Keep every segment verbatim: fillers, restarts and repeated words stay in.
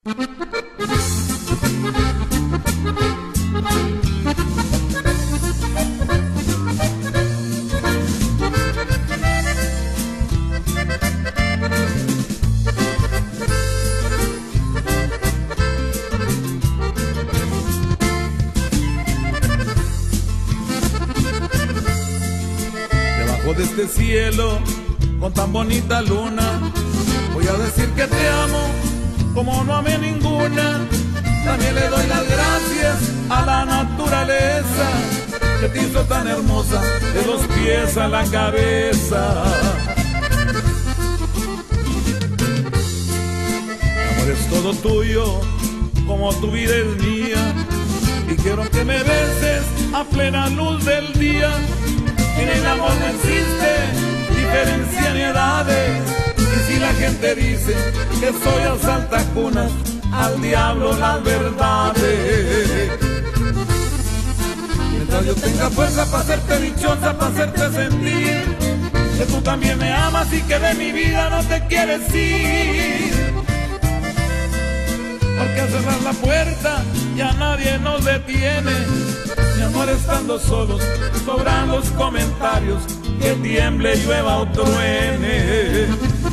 Debajo de este cielo, con tan bonita luna, voy a decir que te amo como no amé ninguna. También le doy las gracias a la naturaleza que te hizo tan hermosa de los pies a la cabeza. Mi amor es todo tuyo, como tu vida es mía, y quiero que me beses a plena luz del día. En el amor no existe diferencia ni edades, y si la gente dice que soy asaltacunas, al diablo las verdades. Mientras yo tenga fuerza para hacerte dichosa, para hacerte sentir que tú también me amas y que de mi vida no te quieres ir. Porque al cerrar la puerta ya nadie nos detiene. Mi amor, estando solos sobran los comentarios, que tiemble, llueva o truene.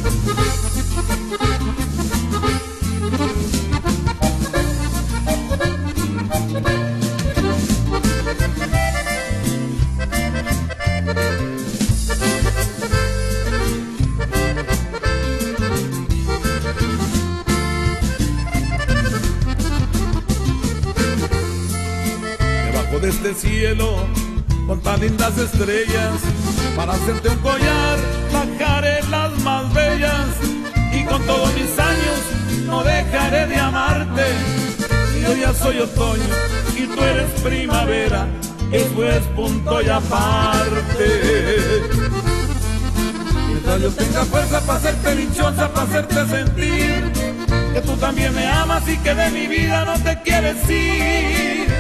Debajo de este cielo, con tan lindas estrellas, para hacerte un collar bajaré las más bellas, y con todos mis años no dejaré de amarte. Yo ya soy otoño y tú eres primavera, eso es punto y aparte. Mientras yo tenga fuerza para hacerte dichosa, para hacerte sentir que tú también me amas y que de mi vida no te quieres ir.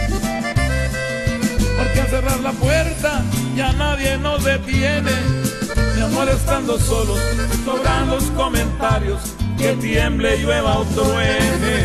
Porque al cerrar la puerta ya nadie nos detiene. Mi amor, estando solos sobran los comentarios, que tiemble, llueva o truene.